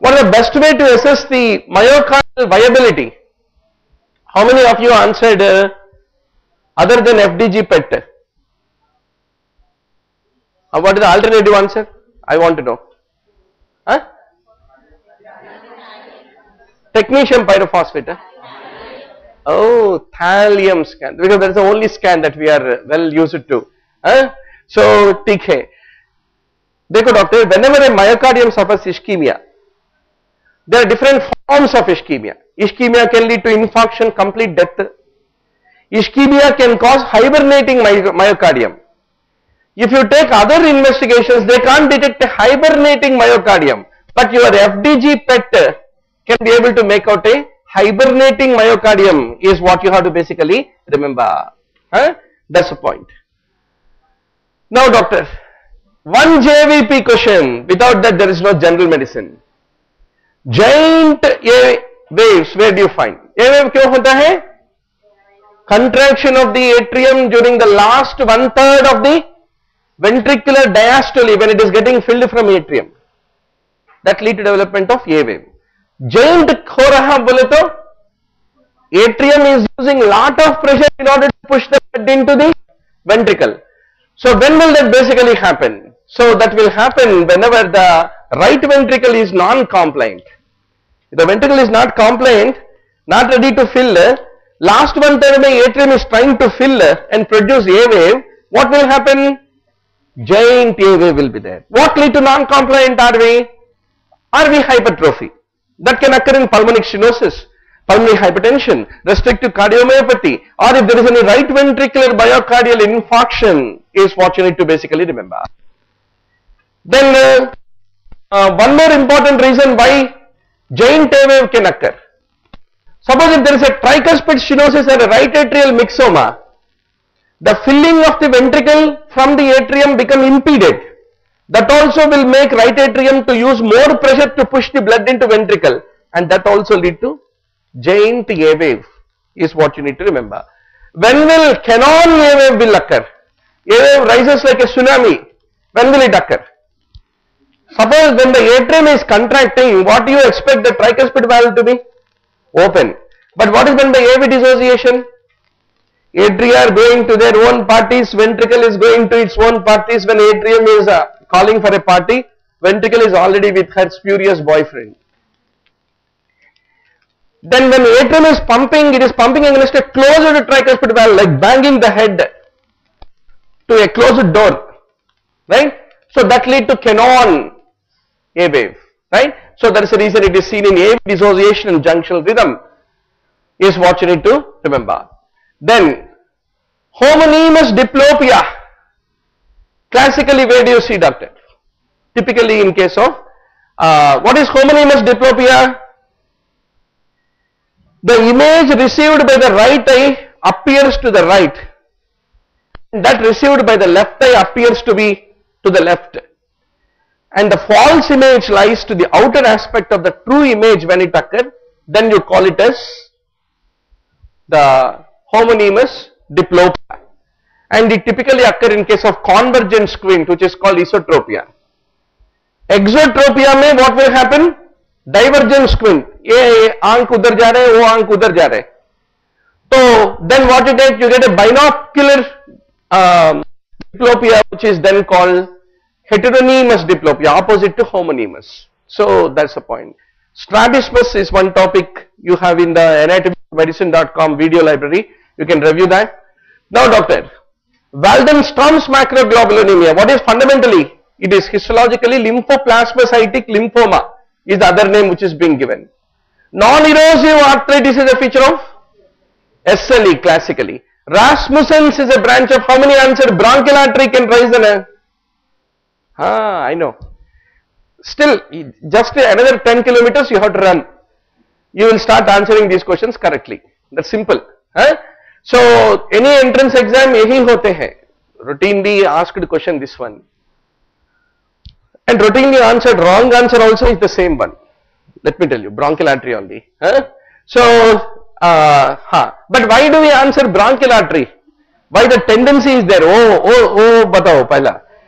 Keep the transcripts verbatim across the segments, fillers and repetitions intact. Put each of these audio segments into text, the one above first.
What is the best way to assess the myocardial viability? How many of you answered uh, other than F D G P E T? Uh, what is the alternative answer? I want to know. Huh? Technetium pyrophosphate. Huh? Oh, thallium scan, because that is the only scan that we are well used to. Huh? So, ठीक है. देखो doctor, whenever a myocardium suffers ischemia, there are different forms of ischemia. Ischemia can lead to infarction, complete death. Ischemia can cause hibernating my myocardium. If you take other investigations, they can't detect a hibernating myocardium, but your F D G P E T can be able to make out a hibernating myocardium is what you have to basically remember. Huh? That's the point. Now doctor, one J V P question, without that there is no general medicine. Giant A waves, where do you find? A wave क्यों होता है? Contraction of the atrium during the last one third of the ventricular diastole when it is getting filled from atrium. That lead to development of A wave. Giant हो रहा बोले तो atrium is using lot of pressure in order to push the blood into the ventricle. So when will that basically happen? So that will happen whenever the right ventricle is non-compliant. If the ventricle is not compliant, not ready to fill, last one third of the atrium is trying to fill and produce A wave, what will happen? Giant A wave will be there. What lead to non-compliant R V? R V hypertrophy. That can occur in pulmonic stenosis, pulmonary hypertension, restrictive cardiomyopathy, or if there is any right ventricular myocardial infarction is what you need to basically remember. Then uh, uh, one more important reason why giant A wave can occur. Suppose if there is a tricuspid stenosis and a right atrial myxoma, the filling of the ventricle from the atrium become impeded. That also will make right atrium to use more pressure to push the blood into ventricle, and that also lead to giant A wave is what you need to remember. When will Cannon A wave will occur? A wave rises like a tsunami. When will it occur? Suppose when the atrium is contracting, what do you expect the tricuspid valve to be? Open. But what is when the A V dissociation? Atria are going to their own parties, ventricle is going to its own parties. When atrium is uh, calling for a party, ventricle is already with her spurious boyfriend. Then when atrium is pumping, it is pumping against a closed tricuspid valve, like banging the head to a closed door, right? So that lead to Cannon A wave, right? So that is the reason it is seen in A V dissociation and junctional rhythm is what you need to remember. Then homonymous diplopia. Classically, where do you see, doctor? Typically in case of uh, what is homonymous diplopia? The image received by the right eye appears to the right, that received by the left eye appears to be to the left, and the false image lies to the outer aspect of the true image when it occurs. Then you call it as the homonymous diplopia, and it typically occur in case of convergent squint, which is called esotropia. Exotropia में what will happen? Divergent squint. ये आंख उधर जा रहे, वो आंख उधर जा रहे. So then what you get? You get a binocular um, diplopia, which is then called heteronymous diplopia, opposite to homonymous. So that's the point. Strabismus is one topic you have in the anatomy medicine dot com video library. You can review that. Now doctor, Waldenstrom's macroglobulinemia, what is fundamentally? It is histologically lymphoplasmacytic lymphoma is the other name which is being given. Non-erosive arthritis is a feature of S L E classically. Rasmussen's is a branch of how many answered? Bronchial artery can rise in a... Ah, I know. Still, just another ten kilometers you have to run. You will start answering these questions correctly. That's simple. Huh? So, any entrance exam yahi hote hai. Routinely asked question this one. And routinely answered wrong answer also is the same one. Let me tell you, bronchial artery only. Huh? So, uh, huh. But why do we answer bronchial artery? Why the tendency is there? Oh, oh, oh, batao, pahla.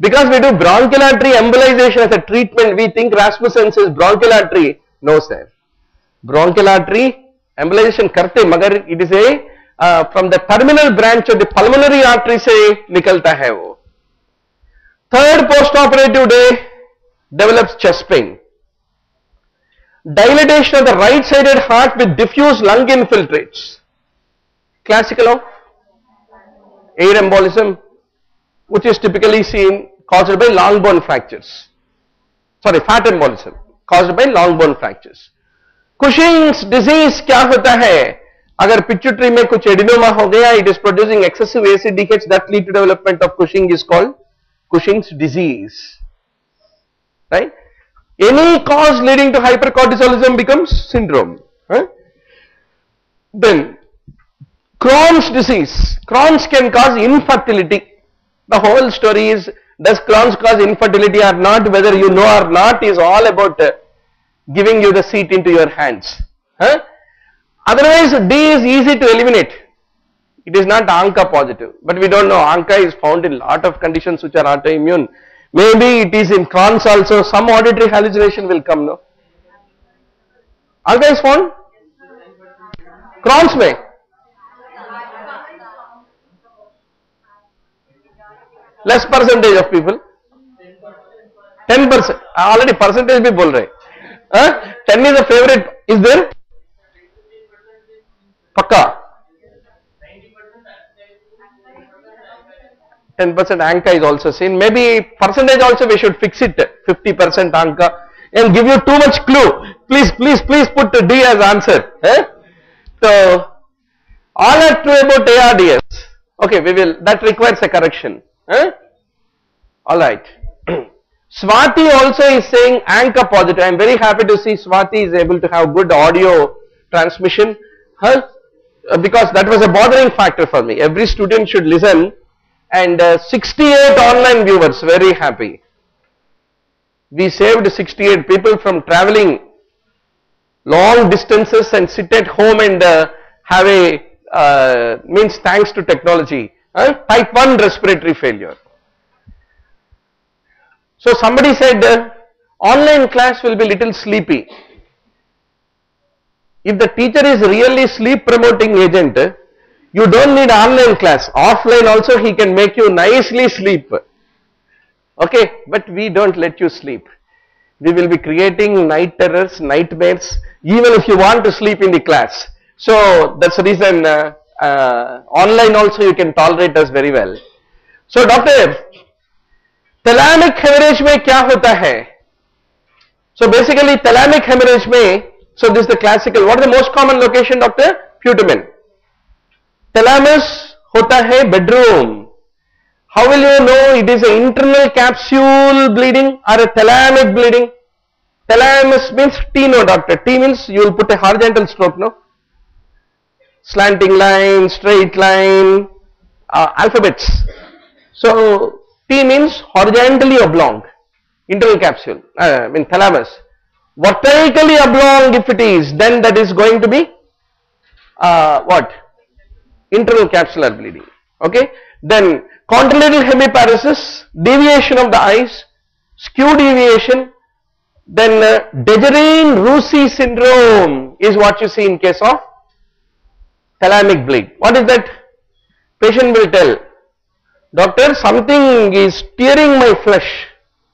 Because we do bronchial artery embolization as a treatment, we think Rasmussen's is bronchial artery. No sir. Bronchial artery embolization karte, magar it is a uh, from the terminal branch of the pulmonary artery se nikalta hai wo. Third post-operative day develops chest pain. Dilatation of the right-sided heart with diffuse lung infiltrates. Classical of air embolism, which is typically seen caused by long bone fractures. Sorry, fat embolism caused by long bone fractures. Cushing's disease क्या होता है? अगर pituitary में कुछ adenoma हो गया, it is producing excessive A C D H that lead to development of Cushing is called Cushing's disease. Right? Any cause leading to hypercortisolism becomes syndrome. Huh? Then Crohn's disease. Crohn's can cause infertility. The whole story is, does Crohn's cause infertility or not, whether you know or not, is all about uh, giving you the seat into your hands. Huh? Otherwise, D is easy to eliminate. It is not ANCA positive, but we don't know. ANCA is found in lot of conditions which are autoimmune. Maybe it is in Crohn's also. Some auditory hallucination will come, no? ANCA is found? Crohn's mein? Less percentage of people. ten percent. Already percentage bhi bol rahe. Huh? ten is a favorite. Is there? Pakka. ten percent ANCA is also seen. Maybe percentage also we should fix it. fifty percent ANCA. And give you too much clue. Please, please, please put D as answer. Eh? So, all are true about A R D S. Okay, we will, that requires a correction. Eh? Alright. Swati also is saying ANCA positive. I am very happy to see Swati is able to have good audio transmission. Huh? Because that was a bothering factor for me. Every student should listen. And uh, sixty-eight online viewers, very happy. We saved sixty-eight people from traveling long distances and sit at home and uh, have a, uh, means thanks to technology. Huh? Type one respiratory failure. So somebody said uh, online class will be little sleepy. If the teacher is really sleep promoting agent, you don't need online class. Offline also he can make you nicely sleep. Okay, but we don't let you sleep. We will be creating night terrors, nightmares, even if you want to sleep in the class. So that's the reason uh, uh, online also you can tolerate us very well. So doctor, thalamic hemorrhage में क्या होता है? So basically thalamic hemorrhage में, so this is the classical. What is the most common location, doctor? Putamen. Thalamus होता है bedroom. How will you know it is an internal capsule bleeding or a thalamic bleeding? Thalamus means T, no doctor. T means you will put a horizontal stroke, no? Slanting line, straight line, uh, alphabets. So T means horizontally oblong, internal capsule, uh, I mean thalamus. Vertically oblong if it is, then that is going to be uh, what? Internal capsular bleeding. Okay. Then contralateral hemiparesis, deviation of the eyes, skew deviation. Then uh, Dejerine-Roussy syndrome is what you see in case of thalamic bleed. What is that? Patient will tell, doctor, something is tearing my flesh.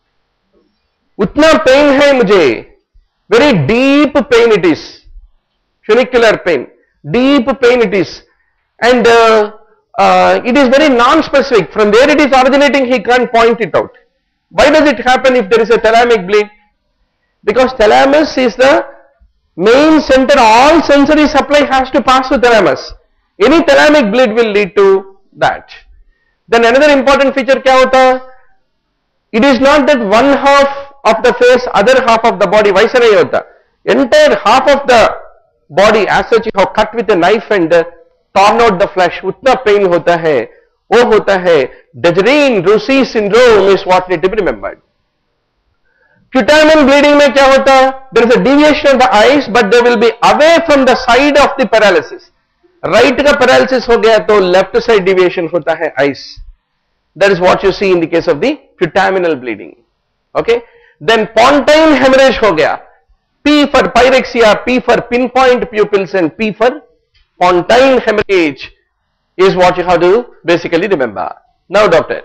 Utna pain hai mujhe. Very deep pain it is. Funicular pain. Deep pain it is. And uh, uh, it is very non-specific. From where it is originating, he can't point it out. Why does it happen if there is a thalamic bleed? Because thalamus is the main center. All sensory supply has to pass to thalamus. Any thalamic bleed will lead to that. Then another important feature kya hota? It is not that one half of the face, other half of the body, vaise nahi hota. Entire half of the body as such you have cut with a knife and uh, torn out the flesh. Utna pain hota hai. वो hota hai. Dejerine-Roussy syndrome is what need to be remembered. Putamen bleeding में क्या होता? There is a deviation of the eyes, but they will be away from the side of the paralysis. Right का paralysis हो गया तो left side deviation होता है eyes. That is what you see in the case of the putaminal bleeding. Okay. Then pontine hemorrhage ho gaya. P for pyrexia, P for pinpoint pupils, and P for pontine hemorrhage is what you have to basically remember. Now doctor,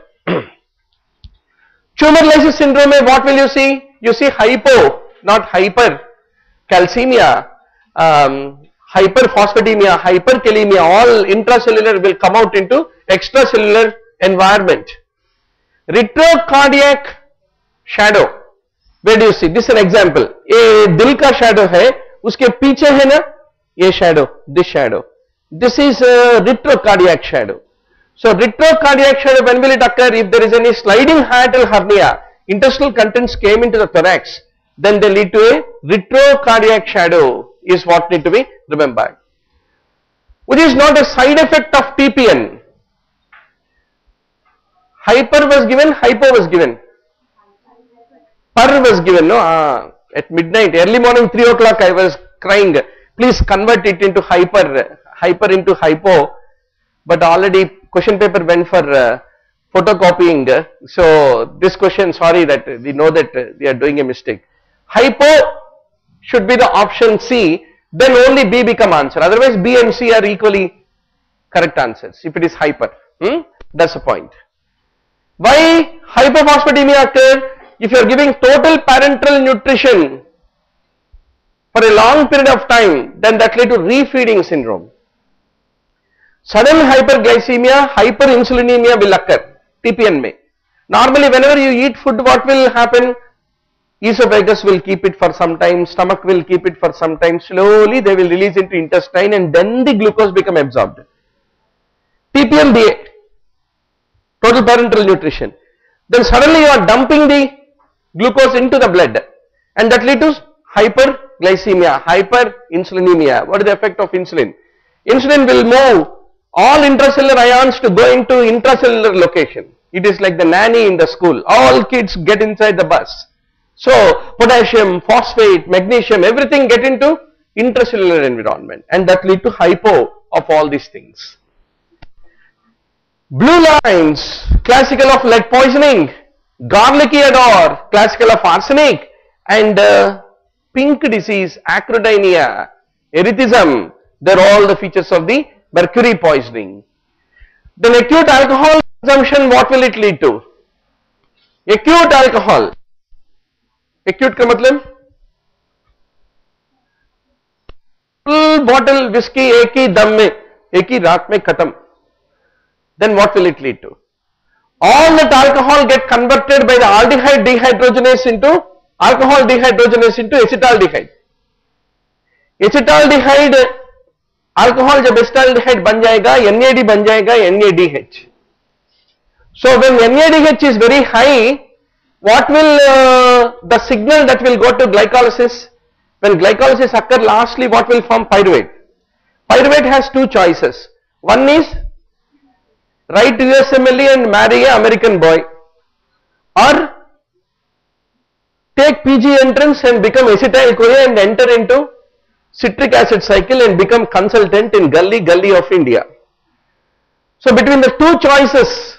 tumor lysis syndrome, what will you see? You see hypo, not hyper, calcemia, um, hyperphosphatemia, hyperkalemia, all intracellular will come out into extracellular environment. Retrocardiac shadow, where do you see? This is an example. A dil ka shadow hai, uske piche hai na, ye shadow, this shadow. This is a retrocardiac shadow. So retrocardiac shadow, when will it occur? If there is any sliding hiatal hernia, intestinal contents came into the thorax, then they lead to a retrocardiac shadow is what need to be remembered. Which is not a side effect of T P N. Hyper was given, hypo was given. Per was given, no? Ah, at midnight, early morning, three o'clock, I was crying. Please convert it into hyper, hyper into hypo. But already question paper went for uh, photocopying. So this question, sorry that we know that uh, we are doing a mistake. Hypo should be the option C, then only B become answer. Otherwise, B and C are equally correct answers if it is hyper. Hmm? That's the point. Why hypophosphatemia occur? If you are giving total parenteral nutrition for a long period of time, then that lead to refeeding syndrome. Sudden hyperglycemia, hyperinsulinemia will occur, T P N may. Normally whenever you eat food, what will happen? Esophagus will keep it for some time, stomach will keep it for some time, slowly they will release into intestine and then the glucose become absorbed. T P M B A, total parenteral nutrition. Then suddenly you are dumping the glucose into the blood and that lead to hyperglycemia, hyperinsulinemia. What is the effect of insulin? Insulin will move all intracellular ions to go into intracellular location. It is like the nanny in the school. All kids get inside the bus. So potassium, phosphate, magnesium, everything get into intracellular environment and that lead to hypo of all these things. Blue lines, classical of lead poisoning. Garlicky ador, classical of arsenic, and uh, pink disease, acrodynia, erythism, they are all the features of the mercury poisoning. Then acute alcohol consumption, what will it lead to? Acute alcohol. Acute ka matlab? Full bottle whiskey, ek hi dam mein, ek hi raat mein khatam. Then what will it lead to? All that alcohol get converted by the aldehyde dehydrogenase into alcohol dehydrogenase into acetaldehyde. Acetaldehyde alcohol जब acetaldehyde बन जाएगा, N A D बन जाएगा, N A D H. So when N A D H is very high, what will uh, the signal that will go to glycolysis? When glycolysis occur, lastly what will form? Pyruvate. Pyruvate has two choices. One is write U S M L E and marry an American boy, or take P G entrance and become acetyl CoA and enter into citric acid cycle and become consultant in Gully Gully of India. So between the two choices,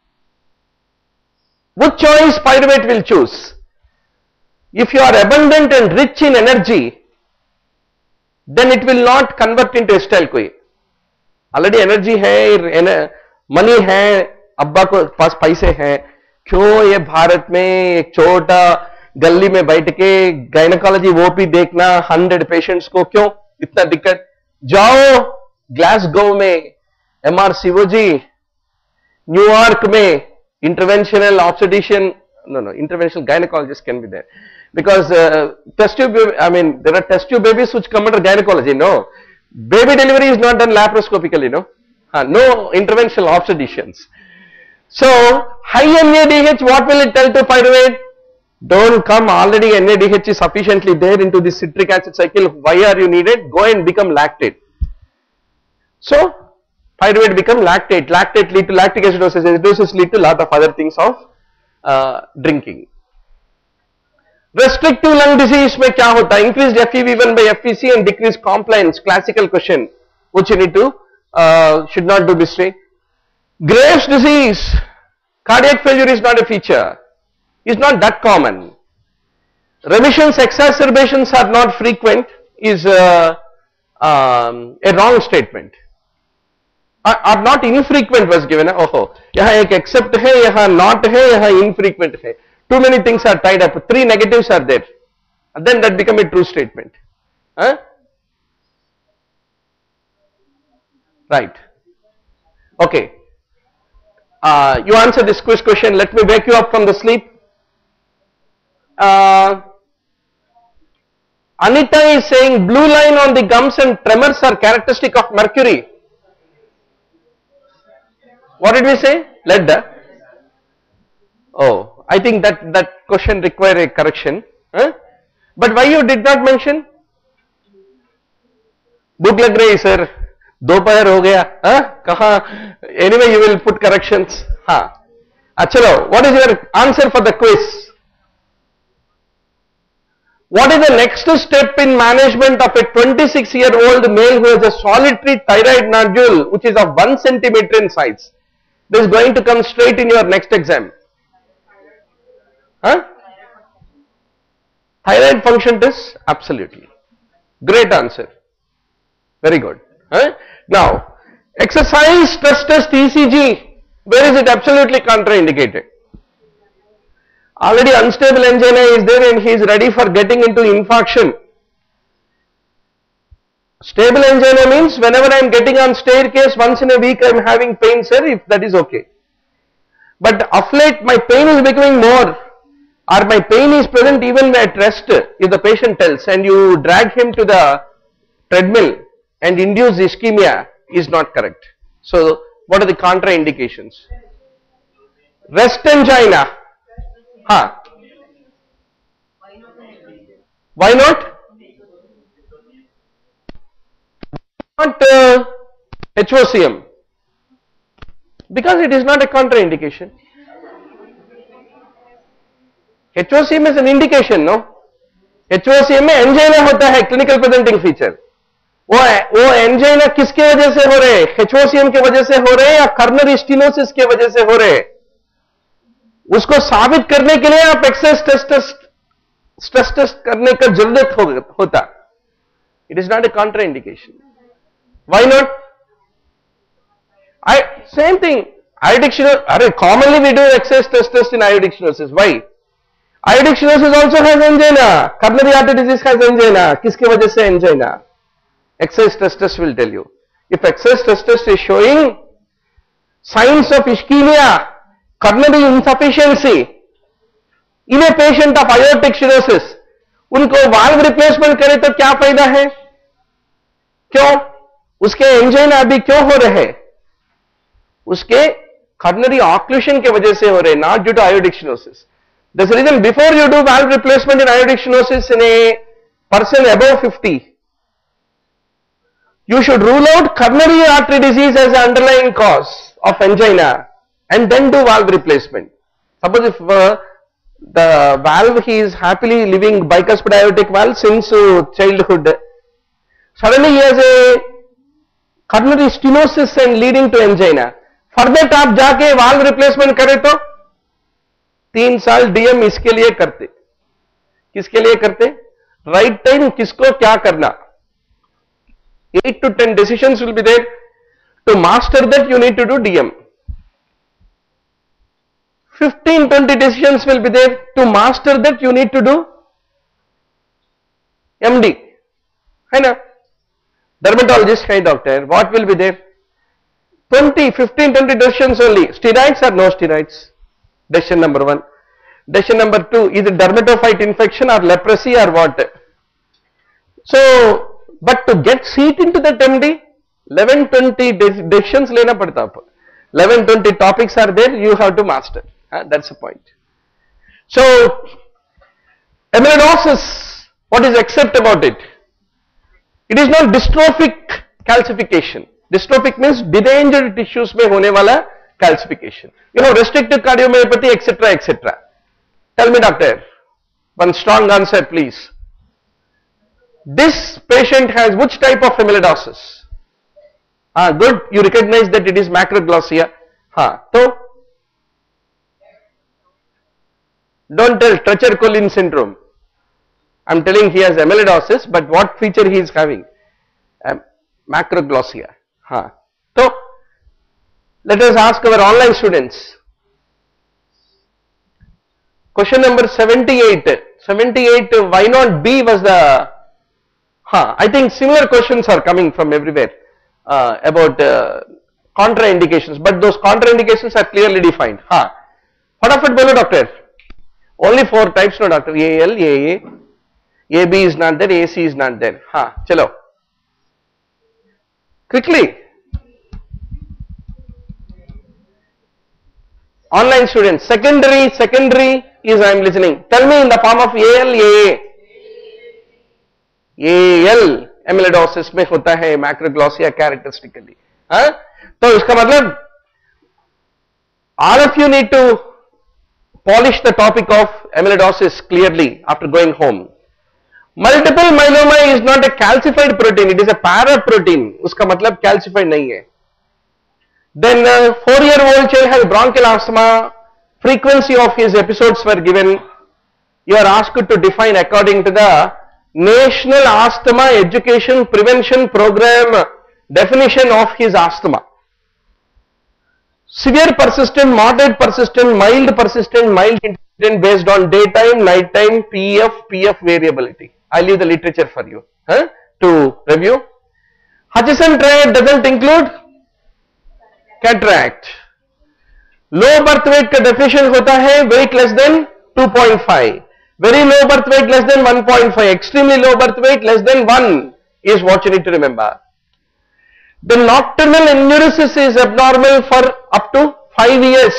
which choice pyruvate will choose? If you are abundant and rich in energy, then it will not convert into acetyl CoA. Already energy hai, money है, अब्बा को पास पैसे हैं, क्यों ये भारत में एक छोटा गली में बैठ के गायनेकोलॉजी वो भी देखना हंड्रेड पेशेंट्स को, क्यों इतना दिक्कत? जाओ ग्लासगो में एमआर शिवोजी, न्यूयॉर्क में interventional obstetrician, no no interventional gynecologist can be there because uh, test tube, I mean there are test tube babies which come under gynecology. No, baby delivery is not done laparoscopically. No. Uh, no interventional obstetricians. So high N A D H, what will it tell to pyruvate? Don't come, already N A D H is sufficiently there into the citric acid cycle. Why are you needed? Go and become lactate. So pyruvate become lactate. Lactate lead to lactic acidosis. Acidosis lead to lot of other things of uh, drinking. Restrictive lung disease में क्या होता है? Increased F E V one by F V C and decreased compliance. Classical question which you need to Uh, should not do mistake. Graves disease, Cardiac failure is not a feature. It's not that common. Remissions, exacerbations are not frequent is uh, um, a wrong statement. Are, are not infrequent was given. Oh, oh. Yahan ek accept hai, yahan not hai, yahan infrequent hai. Too many things are tied up. Three negatives are there. And then that become a true statement. Huh? Right. Okay. Uh, you answer this quiz question. Let me wake you up from the sleep. Uh, Anita is saying blue line on the gums and tremors are characteristic of mercury. What did we say? Lead. Oh, I think that that question require a correction. Huh? But why you did not mention? Book lag rahi sir. दोपहर हो गया हाँ कहाँ anyway you will put corrections हाँ अच्छा what is your answer for the quiz? What is the next step in management of a twenty-six year old male who has a solitary thyroid nodule which is of one centimeter in size? This is going to come straight in your next exam. Huh? Thyroid function test? Absolutely. Great answer. Very good. Huh? Now, exercise stress test E C G, where is it absolutely contraindicated? Already unstable angina is there and he is ready for getting into infarction. Stable angina means whenever I am getting on staircase once in a week I am having pain, sir, if that is okay. But of late my pain is becoming more or my pain is present even at rest, if the patient tells, and you drag him to the treadmill and induce ischemia, is not correct. So, what are the contraindications? Rest angina. Huh. Why not? Not uh, H O C M. Because it is not a contraindication. H O C M is an indication, no? H O C M में angina होता है clinical presenting feature. वो वो angina किसके वजह से हो रहे? H O C M के वजह से हो रहे या coronary stenosis के वजह से हो रहे? उसको साबित करने के लिए आप access test test stress test करने का जरूरत हो, होता. It is not a contraindication. Why not? I same thing. Aortic stenosis. Commonly we do excess test test in aortic stenosis. Why? Aortic stenosis also has angina. Coronary artery disease has angina. किसके वजह से angina? Excess test test will tell you. If excess test test is showing signs of ischemia, coronary insufficiency in a patient of aortic stenosis, उनको valve replacement करे तो क्या फायदा है? क्यों? उसके angina अभी क्यों हो रहे? उसके coronary occlusion के वजह से हो रहे, not due to aortic stenosis. That's the reason before you do valve replacement in aortic stenosis in a person above fifty, you should rule out coronary artery disease as an underlying cause of angina and then do valve replacement. Suppose if uh, the valve he is happily living bicuspid aortic valve since uh, childhood, suddenly he has a coronary stenosis and leading to angina. For that आप जाके valve replacement करें तो तीन साल DM इसके लिए करते. किसके लिए करते? राइट टाइम किसको क्या करना. eight to ten decisions will be there. To master that you need to do D M. fifteen to twenty decisions will be there. To master that you need to do M D. है ना? Dermatologist है doctor. What will be there? twenty, fifteen, twenty decisions only. Steroids or no steroids? Decision number one. Decision number two, is it dermatophyte infection or leprosy or what? So, but to get seat into that M D, eleven twenty decisions lena padta. eleven twenty topics are there, you have to master. Uh, that's the point. So, amyloidosis, what is accept about it? It is not dystrophic calcification. Dystrophic means deranged tissues mein hone wala calcification. You know, restrictive cardiomyopathy, et cetera, et cetera. Tell me, doctor, one strong answer, please. This patient has which type of amyloidosis? Ah, good. You recognize that it is macroglossia. Ha. So, Don't tell Treacher-Collins syndrome. I am telling he has amyloidosis, but what feature he is having? Um, macroglossia. Huh. So, let us ask our online students. Question number seventy-eight. seventy-eight, why not B was the, huh, I think similar questions are coming from everywhere uh, about uh, contraindications, but those contraindications are clearly defined. Huh. Fatafat bolo doctor. Only four types, no doctor. A L, A A, A B is not there, A C is not there. Huh. Chalo. Quickly. Online students, secondary, secondary is I am listening. Tell me in the form of A L, A A. A L amyloidosis में होता है macroglossia characteristically. हाँ? तो इसका मतलब all of you need to polish the topic of amyloidosis clearly after going home. Multiple myeloma is not a calcified protein, it is a paraprotein. उसका मतलब calcified नहीं है. Then uh, four-year-old child has bronchial asthma. Frequency of his episodes were given. You are asked to define according to the National Asthma Education Prevention Program definition of his asthma. Severe persistent, moderate persistent, mild persistent, mild intermittent based on daytime, nighttime, P F, P F variability. I leave the literature for you huh, to review. Hutchinson triad doesn't include cataract. Low birth weight का definition होता है weight less than two point five. Very low birth weight less than one point five. Extremely low birth weight less than one is what you need to remember. The nocturnal enuresis is abnormal for up to five years.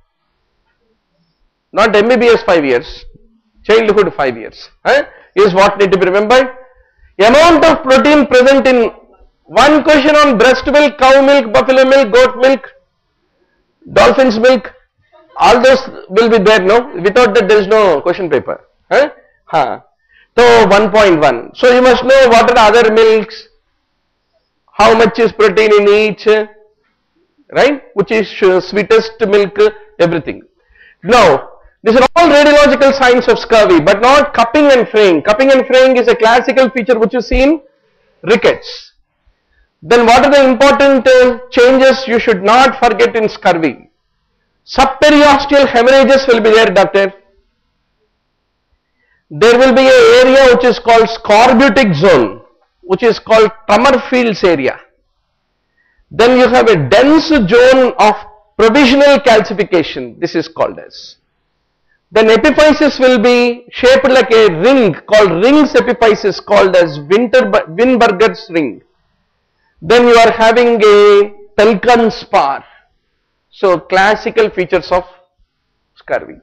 Not M B B S five years. Childhood five years. Huh, is what need to be remembered. Amount of protein present in one question on breast milk, cow milk, buffalo milk, goat milk, dolphin's milk, all those will be there, no? Without that there is no question paper. Huh? Huh. So one point one. So you must know what are the other milks, how much is protein in each, right? Which is sweetest milk, everything. Now, these are all radiological signs of scurvy, but not cupping and fraying. Cupping and fraying is a classical feature which you see in rickets. Then what are the important uh, changes you should not forget in scurvy? Subperiosteal hemorrhages will be there, doctor. There will be an area which is called scorbutic zone, which is called Trummer-Fields area. Then you have a dense zone of provisional calcification, this is called as. Then epiphysis will be shaped like a ring called rings epiphysis called as Winberger's ring. Then you are having a Pelkan spar. So classical features of scurvy.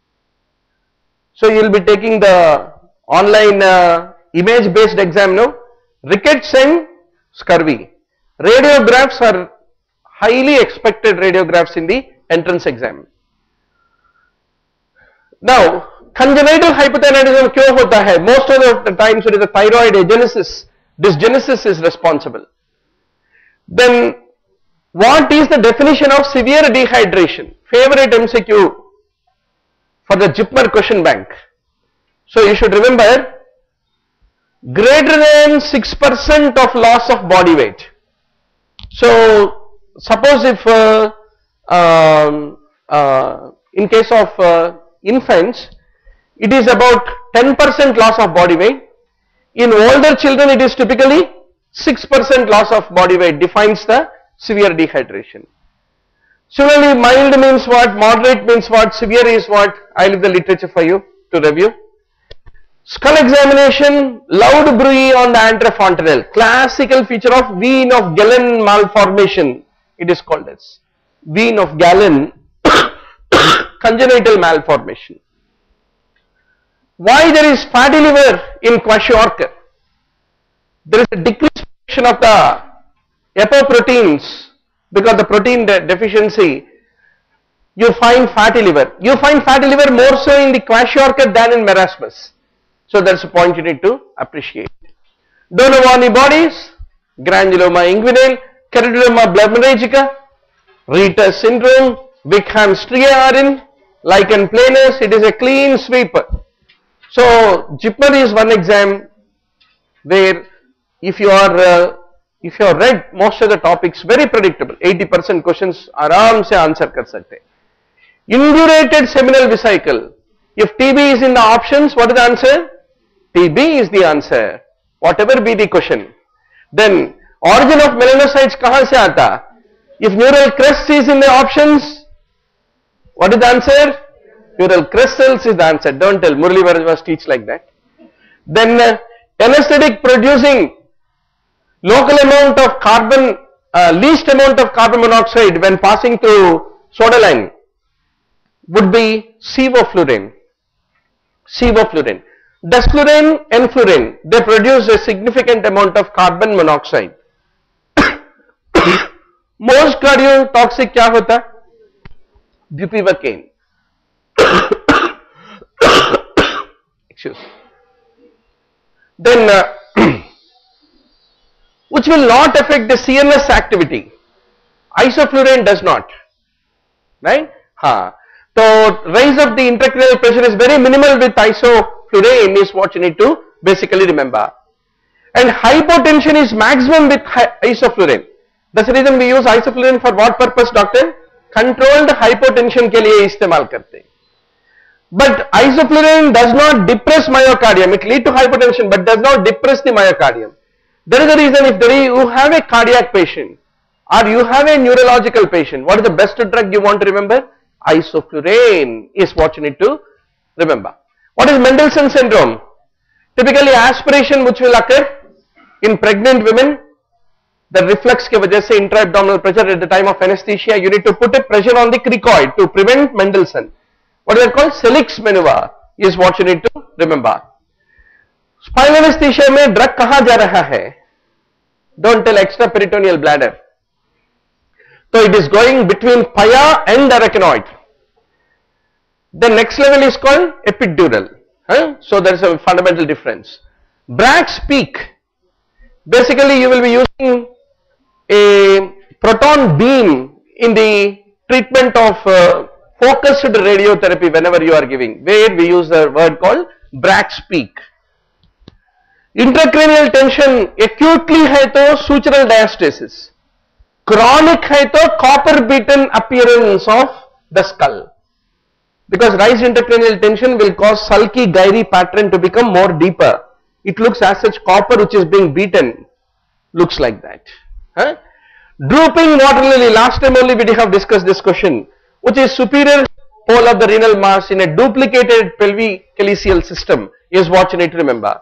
So you will be taking the online uh, image based exam, no? Rickets and scurvy. Radiographs are highly expected radiographs in the entrance exam. Now, congenital hypothyroidism क्यों होता है? Most of the times it is a thyroid agenesis, dysgenesis is responsible. Then, what is the definition of severe dehydration? Favorite M C Q for the Jipmer question bank. So, you should remember greater than six percent of loss of body weight. So, suppose if uh, um, uh, in case of uh, infants, it is about ten percent loss of body weight. In older children, it is typically six percent loss of body weight defines the severe dehydration. Similarly, mild means what, moderate means what, severe is what, I leave the literature for you to review. Skull examination, loud bruit on the anterofontanelle, classical feature of vein of Galen malformation, it is called as vein of Galen congenital malformation. Why there is fatty liver in kwashiorkor? There is a decreased of the apoproteins because the protein de deficiency, you find fatty liver. You find fatty liver more so in the kwashiorkor than in marasmus. So that's a point you need to appreciate. Donovani bodies, granuloma inguinale, keratoderma blebmeragica, Reiter syndrome, Wickham stria are in lichen planus, it is a clean sweep. So JIPMER is one exam where if you are uh, if you have read most of the topics, very predictable, eighty percent questions आराम से answer कर सकते. Indurated seminal vesicle, if T B is in the options, what is the answer? T B is the answer, whatever be the question. Then origin of melanocytes कहाँ से आता? If neural crest is in the options, what is the answer? Neural crest cells is the answer. Don't tell, Murali Bharadwaj teach like that. Then uh, anesthetic producing local amount of carbon, uh, least amount of carbon monoxide when passing through soda line would be sevoflurane. Sevoflurane. Desflurane, enflurane, they produce a significant amount of carbon monoxide. Most cardiotoxic क्या होता? Bupivacaine. Excuse. Then uh, which will not affect the C N S activity. Isoflurane does not, right? Ha. So rise of the intracranial pressure is very minimal with isoflurane is what you need to basically remember. And hypotension is maximum with isoflurane. That's the reason we use isoflurane for what purpose, doctor? Controlled hypotension के लिए इस्तेमाल करते हैं. But isoflurane does not depress myocardium. It leads to hypotension but does not depress the myocardium. That is the reason if there is, you have a cardiac patient or you have a neurological patient, what is the best drug you want to remember? Isoflurane is what you need to remember. What is Mendelssohn syndrome? Typically aspiration which will occur in pregnant women. The reflex के वजह से intra-abdominal pressure at the time of anesthesia, you need to put a pressure on the cricoid to prevent Mendelssohn. What is that called? Selix maneuver is what you need to remember. Spinal anesthesia में drug कहाँ जा रहा है? Don't tell extraperitoneal bladder. So it is going between pia and arachnoid. The next level is called epidural. Huh? So there is a fundamental difference. Brack's peak. Basically you will be using a proton beam in the treatment of uh, focused radiotherapy whenever you are giving, where we use the word called Brack's peak. Intracranial tension acutely है तो sutural diastasis, chronic है तो copper beaten appearance of the skull, because rise intracranial tension will cause sulky gyri pattern to become more deeper. It looks as such copper which is being beaten looks like that. Huh? Drooping water lily, last time only we have discussed this question, which is superior pole of the renal mass in a duplicated pelvic-calyceal system is what you need to remember.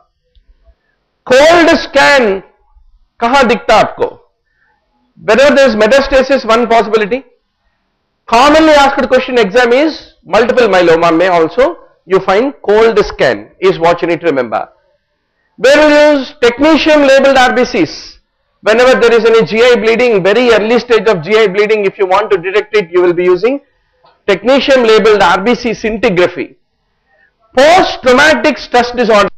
Cold scan, kahan dikhta aapko? Whenever there is metastasis, one possibility. Commonly asked question exam is multiple myeloma may also you find cold scan is what you need to remember. Where you use technetium labeled R B Cs. Whenever there is any G I bleeding, very early stage of G I bleeding, if you want to detect it, you will be using technetium labeled R B C scintigraphy. Post-traumatic stress disorder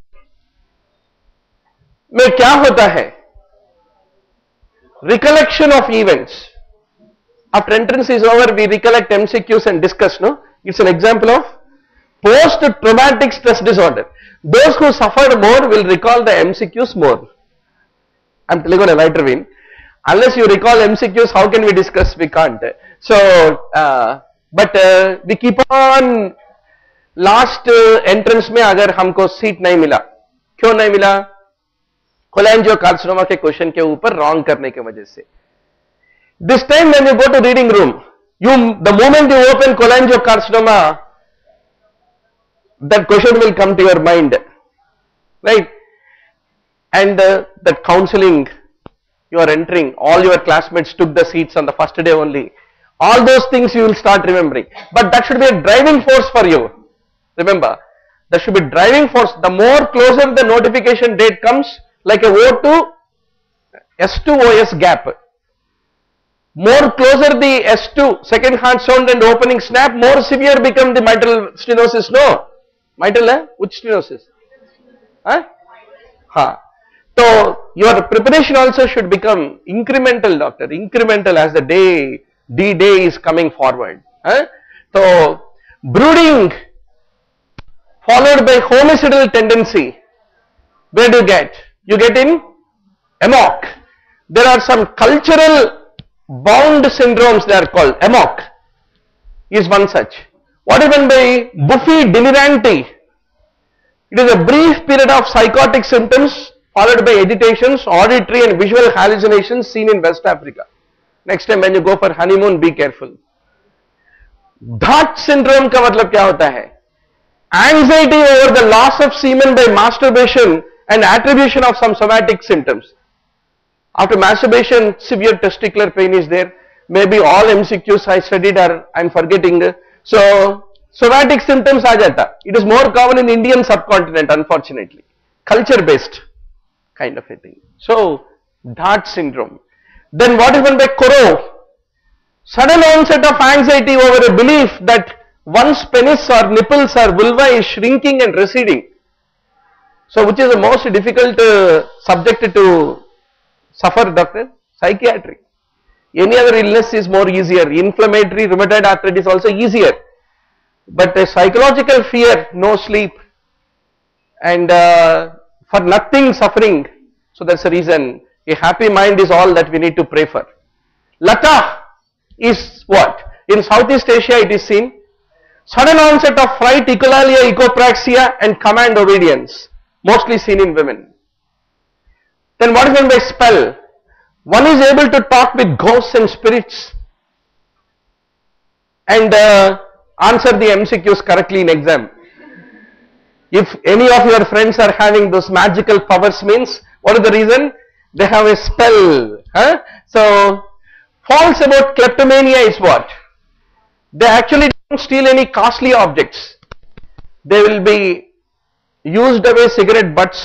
में क्या होता है? Recollection of events. After entrance is over, we recollect M C Qs and discuss, no? It's an example of post-traumatic stress disorder. Those who suffered more will recall the M C Qs more. I am telling on a lighter vein. Unless you recall M C Qs, how can we discuss? We can't. So, uh, but uh, we keep on last uh, entrance में अगर हमको seat नहीं मिला, क्यों नहीं मिला? Cholangiocarcinoma के question के ऊपर रॉन्ग करने के वजह से. This time when you go to reading room, you the moment you open cholangiocarcinoma, that question will come to your mind, right? And uh, that counseling you are entering, all your classmates took the seats on the first day only. All those things you will start remembering. But that should be a driving force for you. Remember, that should be driving force. The more closer the notification date comes, like a O two S two O S gap. More closer the S two, second heart sound and opening snap, more severe become the mitral stenosis. No. Mitral, eh? Which stenosis? Huh? Ha. So, your preparation also should become incremental, doctor, incremental as the day, D day is coming forward. Huh? So, Brooding followed by homicidal tendency. Where do you get? You get in amok. There are some cultural bound syndromes, they are called. Amok is one such. What is meant by buffy deliranti? It is a brief period of psychotic symptoms followed by agitations, auditory and visual hallucinations seen in West Africa. Next time when you go for honeymoon, be careful. Dhaat syndrome का मतलब क्या होता है? Anxiety over the loss of semen by masturbation and attribution of some somatic symptoms. After masturbation, severe testicular pain is there. Maybe all M C Qs I studied are, I am forgetting. So, somatic symptoms aa jata. It is more common in Indian subcontinent, unfortunately. Culture based kind of a thing. So, Dhaat syndrome. Then what is meant by Koro? Sudden onset of anxiety over a belief that one's penis or nipples or vulva is shrinking and receding. So, which is the most difficult uh, subject to suffer, doctor? Psychiatric. Any other illness is more easier. Inflammatory rheumatoid arthritis also easier. But a psychological fear, no sleep, and uh, for nothing suffering. So that's the reason a happy mind is all that we need to pray for. Lata is what? In Southeast Asia it is seen. Sudden onset of fright, echolalia, echopraxia and command obedience. Mostly seen in women. Then what is meant by spell? One is able to talk with ghosts and spirits and uh, answer the M C Qs correctly in exam. If any of your friends are having those magical powers, means what is the reason? They have a spell. Huh? So, false about kleptomania is what? They actually don't steal any costly objects. They will be used away cigarette butts,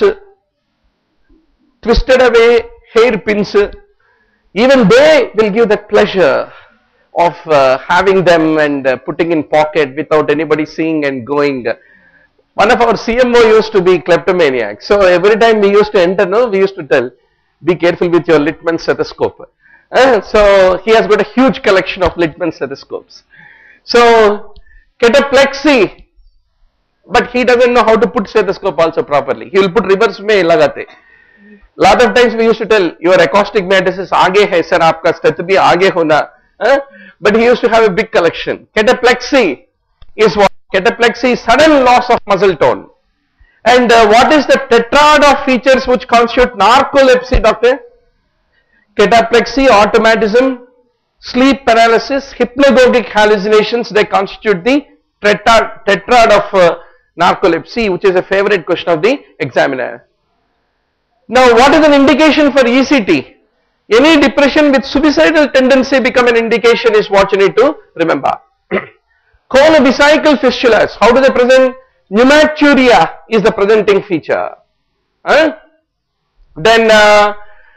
twisted away hair pins. Even they will give the pleasure of uh, having them and uh, putting in pocket without anybody seeing and going. One of our C M O used to be kleptomaniac. So every time we used to enter, no, we used to tell, be careful with your Littmann stethoscope. Uh, so he has got a huge collection of Littmann stethoscopes. So cataplexy, but he doesn't know how to put stethoscope also properly. He will put reverse mein lagate. Lot of times we used to tell, your acoustic metasis aage hai sir, aapka stheth bhi aage hona. Uh, but he used to have a big collection. Cataplexy is what? Cataplexy is sudden loss of muscle tone. And uh, what is the tetrad of features which constitute narcolepsy, doctor? Cataplexy, automatism, sleep paralysis, hypnagogic hallucinations, they constitute the tetrad, tetrad of uh, narcolepsy, which is a favorite question of the examiner. Now, what is an indication for E C T? Any depression with suicidal tendency become an indication is what you need to remember. Colobiscycle fistulas, how do they present? Pneumaturia is the presenting feature. Huh? Then uh,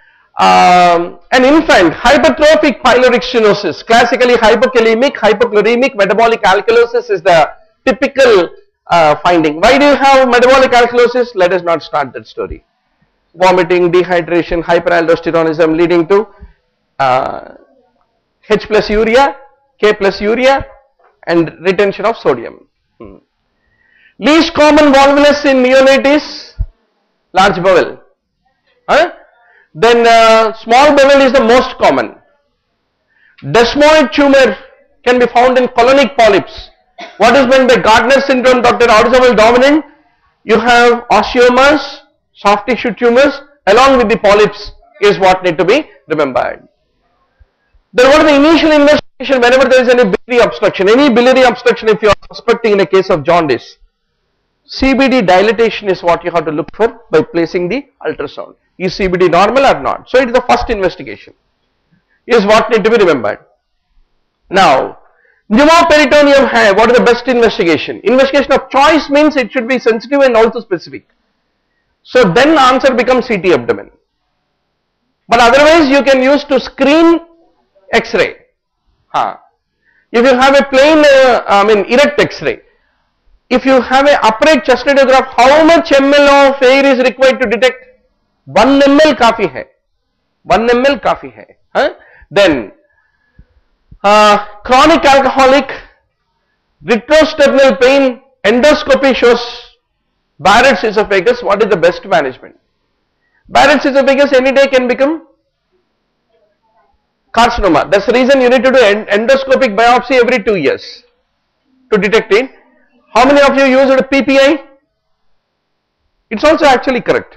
um, an infant, hypertrophic pyloric stenosis, classically hypokalemic, hypochloremic, metabolic alkalosis is the typical uh, finding. Why do you have metabolic alkalosis? Let us not start that story. Vomiting, dehydration, hyperaldosteronism leading to uh, H plus urea, K plus urea and retention of sodium. Hmm. Least common volvulus in neonate is large bowel. Huh? Then uh, small bowel is the most common. Desmoid tumor can be found in colonic polyps. What is meant by Gardner syndrome, Doctor? Autosomal dominant. You have osteomas, soft tissue tumors along with the polyps is what need to be remembered. Then what is the initial investigation whenever there is any biliary obstruction? Any biliary obstruction, if you are suspecting in a case of jaundice, C B D dilatation is what you have to look for by placing the ultrasound. Is C B D normal or not? So it is the first investigation, is what need to be remembered. Now, pneumoperitoneum hair, what is the best investigation? Investigation of choice means it should be sensitive and also specific. So then answer becomes C T abdomen. But otherwise you can use to screen X-ray. Huh. If you have a plain, uh, I mean erect X-ray, if you have a upright chest radiograph, how much ml of air is required to detect? one milliliter काफी है. one milliliter काफी है. Huh? Then uh, chronic alcoholic, retrosternal pain, endoscopy shows Barrett's esophagus. What is the best management? Barrett's esophagus any day can become carcinoma. That's the reason you need to do endoscopic biopsy every two years to detect it. How many of you used a P P I? It's also actually correct.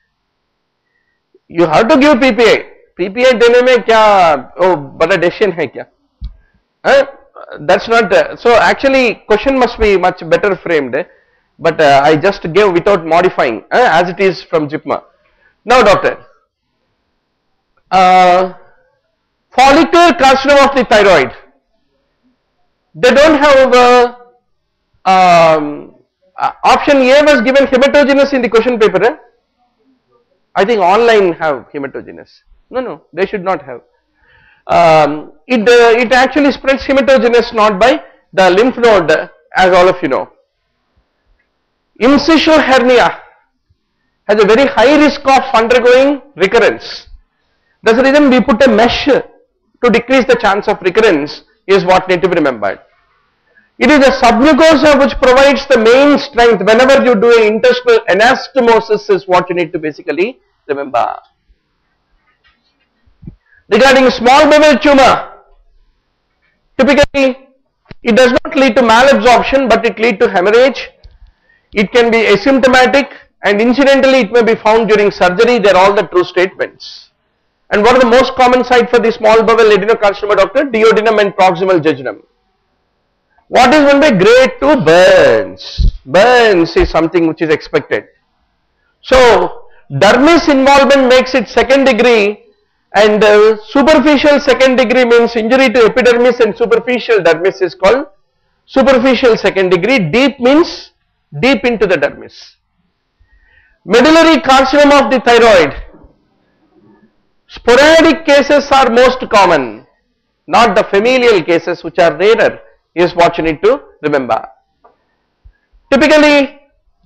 You have to give P P I. P P I देने में क्या oh बड़ा decision है क्या? Huh? That's not uh, so. Actually, question must be much better framed. Eh? But uh, I just gave without modifying uh, as it is from JIPMA. Now, doctor, uh, follicular carcinoma of the thyroid. They don't have uh, um, uh, option A was given hematogenous in the question paper. Eh? I think online have hematogenous. No, no, they should not have. Um, it uh, it actually spreads hematogenous not by the lymph node, uh, as all of you know. Incisional hernia has a very high risk of undergoing recurrence. That's the reason we put a mesh to decrease the chance of recurrence is what need to be remembered. It is the submucosa which provides the main strength whenever you do an intestinal anastomosis is what you need to basically remember. Regarding small bowel tumor, typically it does not lead to malabsorption but it leads to hemorrhage. It can be asymptomatic and incidentally it may be found during surgery. They are all the true statements. And what are the most common site for the small bowel adenocarcinoma, doctor? Duodenum and proximal jejunum. What is one by grade two? Burns. Burns is something which is expected. So, dermis involvement makes it second degree and uh, superficial second degree means injury to epidermis and superficial dermis is called superficial second degree. Deep means deep into the dermis. Medullary carcinoma of the thyroid. Sporadic cases are most common, not the familial cases which are rarer is what you need to remember. Typically,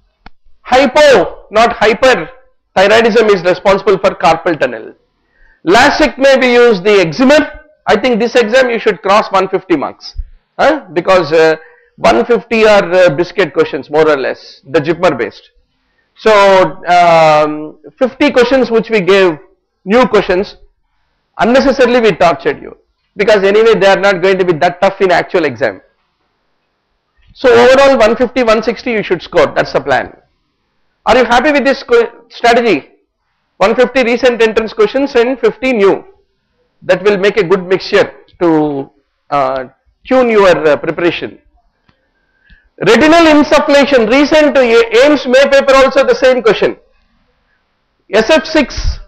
hypo, not hyperthyroidism is responsible for carpal tunnel. LASIK may be used the eczema. I think this exam you should cross one hundred fifty marks huh? because uh, one hundred fifty are uh, biscuit questions more or less, the JIPMER based. So, um, fifty questions which we gave, new questions, unnecessarily we tortured you because anyway they are not going to be that tough in actual exam. So, overall one fifty, one sixty you should score, that is the plan. Are you happy with this strategy? one fifty recent entrance questions and fifty new. That will make a good mixture to uh, tune your uh, preparation. Retinal insufflation, recent AIIMS May paper also the same question. S F six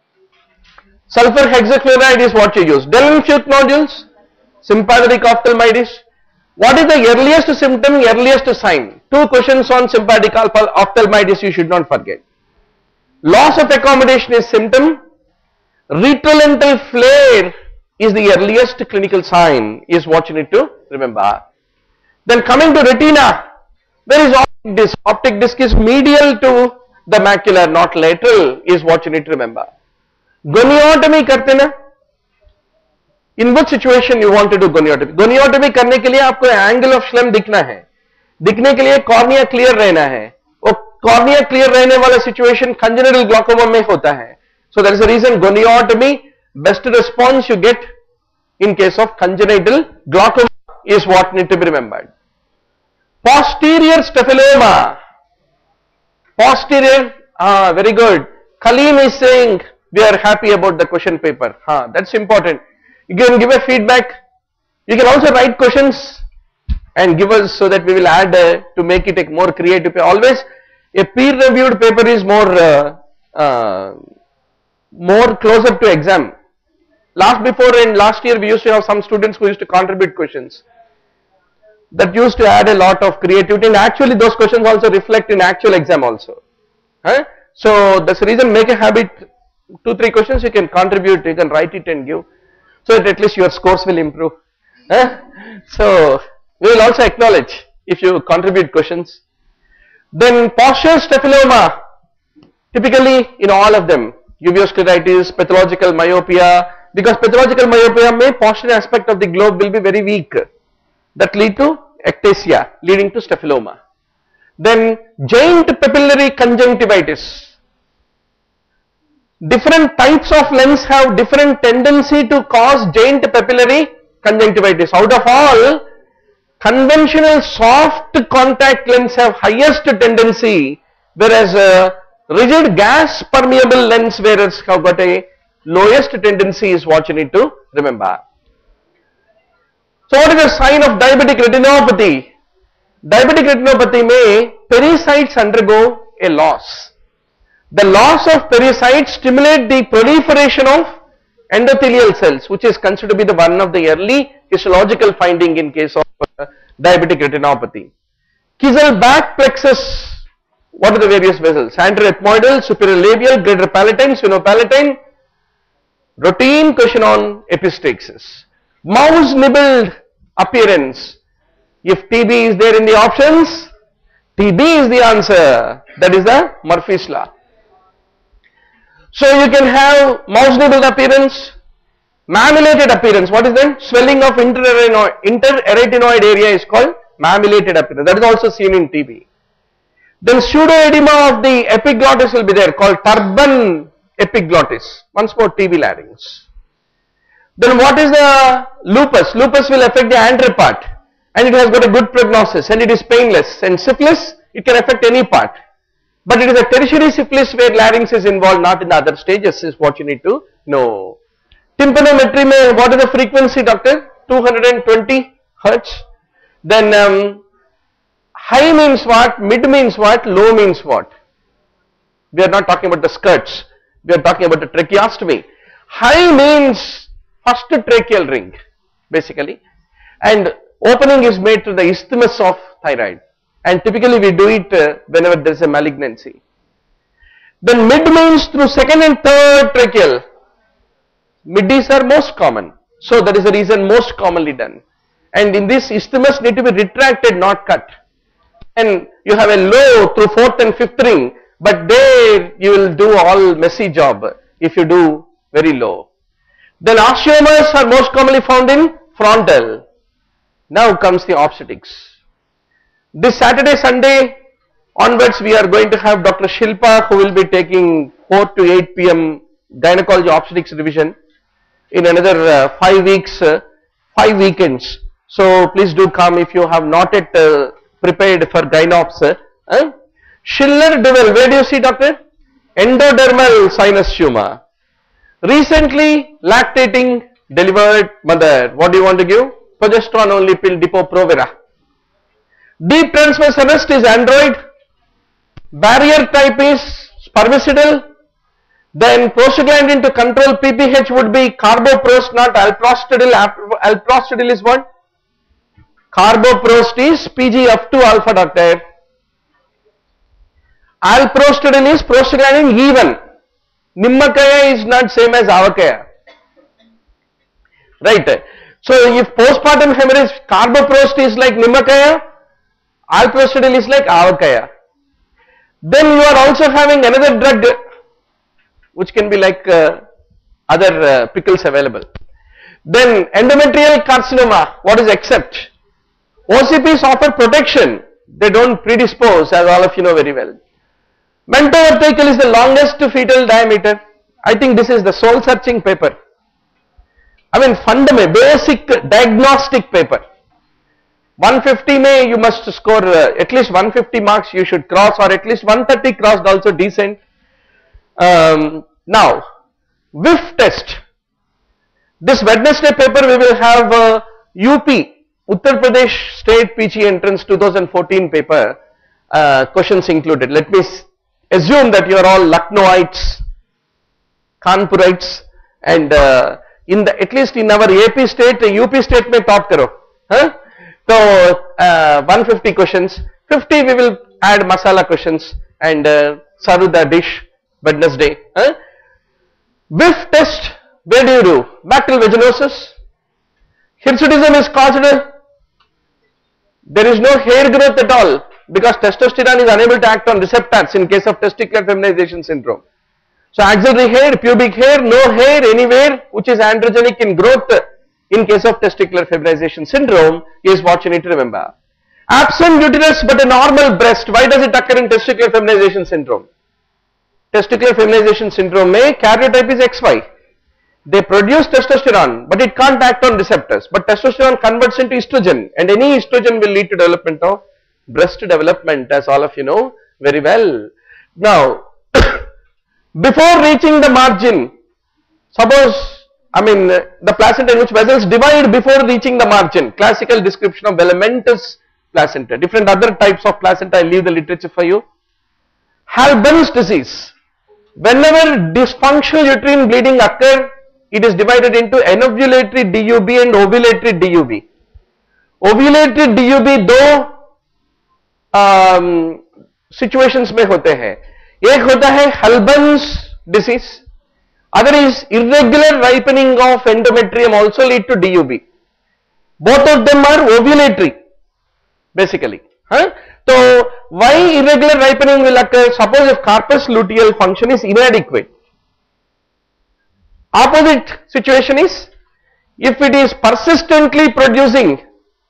sulfur hexachloride is what you use. Delinquent nodules, sympathetic ophthalmitis. What is the earliest symptom, earliest sign? Two questions on sympathetic ophthalmitis you should not forget. Loss of accommodation is symptom. Retrolental flare is the earliest clinical sign is what you need to remember. Then coming to retina, there is optic disc. Optic disc is medial to the macula, not lateral is what you need to remember. Goniotomy करते ना? In what situation you want to do goniotomy? Goniotomy करने के लिए आपको angle of Schlemm दिखना है. दिखने के लिए cornea clear रहना है. वो cornea clear रहने वाला situation congenital glaucoma में होता है. So that is the reason goniotomy, best response you get in case of congenital glaucoma is what need to be remembered. Posterior staphyloma. Posterior, ah, very good. Kaleem is saying we are happy about the question paper. Ah, that's important. You can give a feedback. You can also write questions and give us so that we will add uh, to make it a more creative. Always a peer-reviewed paper is more uh, uh, more closer to exam. Last before and last year we used to have some students who used to contribute questions. That used to add a lot of creativity and actually those questions also reflect in actual exam also. Huh? So that's the reason make a habit, two three questions you can contribute, you can write it and give, so that at least your scores will improve. Huh? So we will also acknowledge if you contribute questions. Then posterior staphyloma, typically in all of them, uveitis, pathological myopia, because pathological myopia may posterior aspect of the globe will be very weak. That lead to ectasia leading to staphyloma. Then giant papillary conjunctivitis. Different types of lens have different tendency to cause giant papillary conjunctivitis. Out of all, conventional soft contact lens have highest tendency, whereas uh, rigid gas permeable lens wearers have got a lowest tendency, is what you need to remember. So what is the sign of diabetic retinopathy? Diabetic retinopathy may pericytes undergo a loss. The loss of pericytes stimulate the proliferation of endothelial cells, which is considered to be the one of the early histological finding in case of uh, diabetic retinopathy. Kissel back plexus, what are the various vessels? Anterior ethmoidal, superior labial, greater palatine, sphenopalatine. Routine question on epistaxis. Mouse nibbled appearance. If T B is there in the options, T B is the answer. That is the Murphy's law. So you can have mouse nibbled appearance, mammulated appearance. What is that? Swelling of inter-arytenoid area is called mammulated appearance. That is also seen in T B. Then pseudoedema of the epiglottis will be there, called turban epiglottis. Once more, T B larynx. Then what is the lupus? Lupus will affect the anterior part, and it has got a good prognosis, and it is painless. And syphilis, it can affect any part, but it is a tertiary syphilis where larynx is involved, not in the other stages, is what you need to know. Tympanometry, mein, what is the frequency, doctor? two hundred twenty hertz. Then um, high means what? Mid means what? Low means what? We are not talking about the skirts. We are talking about the tracheostomy. High means first tracheal ring, basically, and opening is made to the isthmus of thyroid, and typically we do it uh, whenever there is a malignancy. Then mid means through second and third tracheal. Middies are most common, so that is the reason most commonly done. And in this, isthmus need to be retracted, not cut. And you have a low through fourth and fifth ring, but there you will do all messy job if you do very low. Then osteomas are most commonly found in frontal. Now comes the obstetrics. This Saturday, Sunday onwards, we are going to have Doctor Shilpa, who will be taking four to eight P M gynecology obstetrics division in another uh, five weeks, uh, five weekends. So please do come if you have not yet uh, prepared for gynops. Uh, Schiller-Duval, where do you see, doctor? Endodermal sinus tumor. Recently lactating delivered mother, what do you want to give? Progesterone only pill, Depo-Provera. Deep transverse arrest is android. Barrier type is spermicidal. Then prostaglandin to control P P H would be carboprost, not alprostadil. Alprostadil is what? Carboprost is P G F two alpha, doctor. Alprostadil is prostaglandin even. Nimmakaya is not same as avakaya. Right. So if postpartum hemorrhage, carboprost is like Nimmakaya, alprostadil is like avakaya. Then you are also having another drug which can be like uh, other uh, pickles available. Then endometrial carcinoma, what is except? O C Ps offer protection, they don't predispose, as all of you know very well. Mentovertical is the longest fetal diameter. I think this is the soul searching paper. I mean fundamental, basic diagnostic paper. one fifty may you must score uh, at least one fifty marks you should cross, or at least one thirty crossed also decent. Um, now, whiff test. This Wednesday paper we will have uh, U P, Uttar Pradesh State P G Entrance two thousand fourteen paper, uh, questions included. Let me assume that you are all Lucknowites, Kanpurites, and uh, in the at least in our A P state, U P state may top karo. Huh? So uh, one fifty questions, fifty we will add masala questions and uh, serve the dish Wednesday. Huh? Whiff test, where do you do? Bacterial vaginosis. Hirsutism is caused, there is no hair growth at all because testosterone is unable to act on receptors in case of testicular feminization syndrome. So axillary hair, pubic hair, no hair anywhere which is androgenic in growth in case of testicular feminization syndrome is what you need to remember. Absent uterus but a normal breast. Why does it occur in testicular feminization syndrome? Testicular feminization syndrome mein karyotype is X Y. They produce testosterone, but it can't act on receptors. But testosterone converts into estrogen, and any estrogen will lead to development of breast development, as all of you know very well. Now, before reaching the margin, suppose, I mean, the placenta in which vessels divide before reaching the margin. Classical description of velamentous placenta. Different other types of placenta, I leave the literature for you. Halban's disease. Whenever dysfunctional uterine bleeding occurs, it is divided into anovulatory D U B and ovulatory D U B. Ovulatory D U B दो um, situations में होते हैं. एक होता है Halban's disease. Other is irregular ripening of endometrium also lead to D U B. Both of them are ovulatory basically. Huh? So why irregular ripening will occur? Suppose if corpus luteal function is inadequate. Opposite situation is if it is persistently producing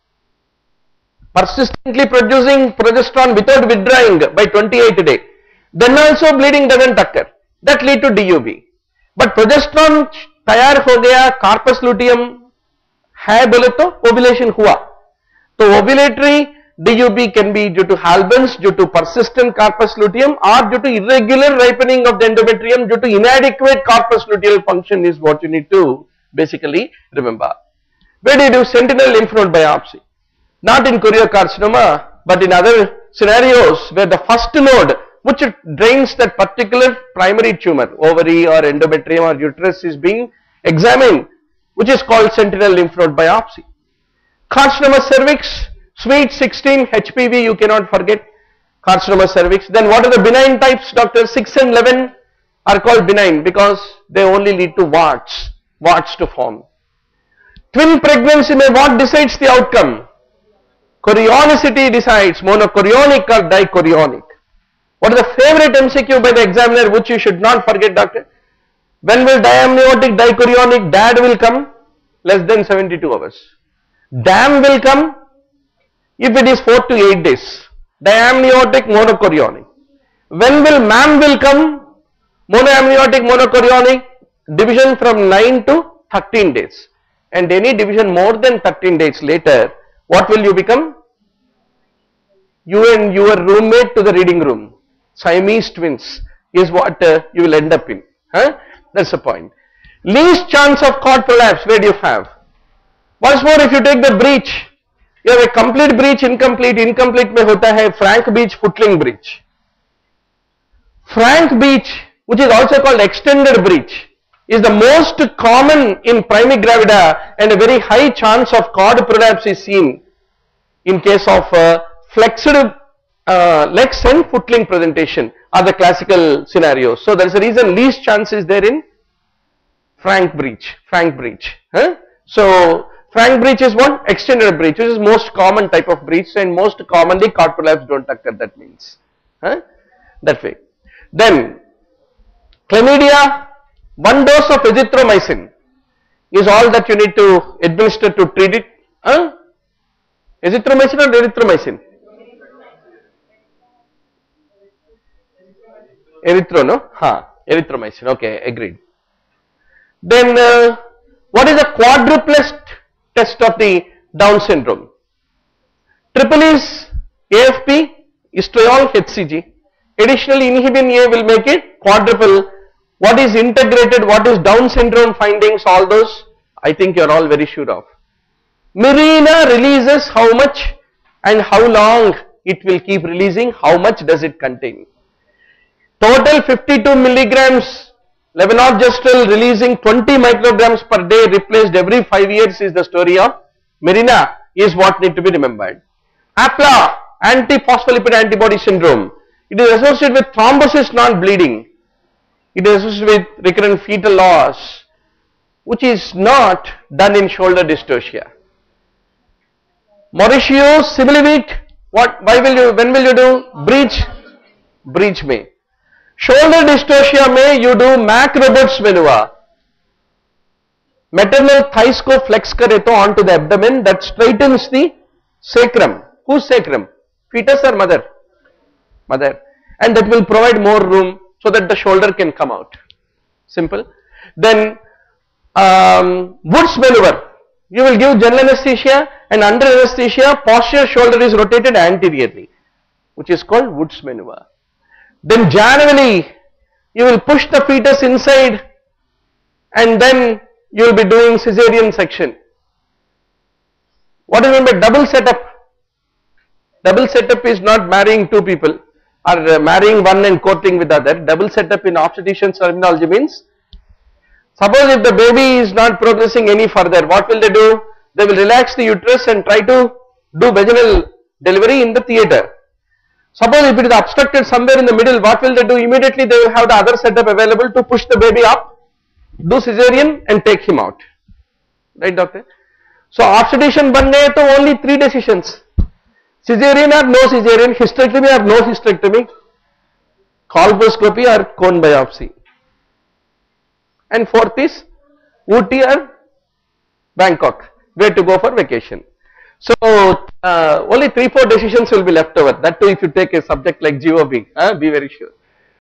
persistently producing progesterone without withdrawing by twenty-eighth day, then also bleeding doesn't occur. That lead to D U B. But progesterone तैयार हो गया, corpus luteum है बोले तो ovulation हुआ. तो ovulatory D U B can be due to Halban's, due to persistent corpus luteum, or due to irregular ripening of the endometrium, due to inadequate corpus luteal function is what you need to basically remember. Where do you do sentinel lymph node biopsy? Not in choriocarcinoma, but in other scenarios where the first node which drains that particular primary tumor, ovary or endometrium or uterus is being examined, which is called sentinel lymph node biopsy. Carcinoma cervix, sweet sixteen H P V, you cannot forget carcinoma cervix. Then what are the benign types, doctor? six and eleven are called benign because they only lead to warts, warts to form. Twin pregnancy may what decides the outcome? Chorionicity decides, monochorionic or dichorionic. What is the favorite M C Q by the examiner which you should not forget, doctor? When will diamniotic dichorionic D A D will come? Less than seventy-two hours. D A M will come if it is four to eight days. Diamniotic monochorionic. When will M A M will come? Monoamniotic monochorionic division from nine to thirteen days. And any division more than thirteen days later, what will you become? You and your roommate to the reading room. Siamese twins is what uh, you will end up in. Huh? That's the point. Least chance of cord prolapse, where do you have? Once more, if you take the breach, you have a complete breach, incomplete, incomplete mein hota hai frank breach, footling breach. Frank breach, which is also called extended breach, is the most common in primigravida, and a very high chance of cord prolapse is seen in case of uh, flexed uh, legs and footling presentation are the classical scenarios. So there is a reason least chance is there in frank breach, frank breach. Huh? So frank breach is what? Extended breach, which is most common type of breach, and most commonly cord prolapse don't occur, that means. Huh? That way. Then chlamydia, one dose of azithromycin is all that you need to administer to treat it. Huh? Azithromycin or erythromycin? Erythro, no? Ha, erythromycin. Okay, agreed. Then uh, what is the quadruplest test of the Down syndrome? Triple is A F P, estriol, H C G. Additionally, inhibin A will make it quadruple. What is integrated? What is Down syndrome findings? All those I think you are all very sure of. Mirena releases how much and how long it will keep releasing? How much does it contain? Total fifty-two milligrams levonorgestrel releasing twenty micrograms per day, replaced every five years is the story of Mirena, is what need to be remembered. A P L A, antiphospholipid antibody syndrome. It is associated with thrombosis, not bleeding. It is associated with recurrent fetal loss, which is not done in shoulder dystocia. Mauricio Similivit, what, why will you, when will you do? Breach, breach may. Shoulder dystocia may you do Mac Roberts maneuver. Maternal thighs ko flex kare to onto the abdomen, that straightens the sacrum. Whose sacrum? Fetus or mother? Mother. And that will provide more room so that the shoulder can come out. Simple. Then um, Wood's maneuver. You will give general anesthesia, and under anesthesia posterior shoulder is rotated anteriorly, which is called Wood's maneuver. Then generally you will push the fetus inside, and then you will be doing cesarean section. What do you mean by double setup? Double setup is not marrying two people or uh, marrying one and courting with the other. Double setup in obstetrician terminology means, suppose if the baby is not progressing any further, what will they do? They will relax the uterus and try to do vaginal delivery in the theatre. Suppose if it is obstructed somewhere in the middle, what will they do? Immediately they will have the other setup available to push the baby up, do cesarean and take him out. Right, doctor? So obstetrician banne to only three decisions. Cesarean or no cesarean, hysterectomy or no hysterectomy, colposcopy or cone biopsy. And fourth is Ooty or Bangkok, where to go for vacation. So uh, only three four decisions will be left over. That too, if you take a subject like G O B, uh, be very sure.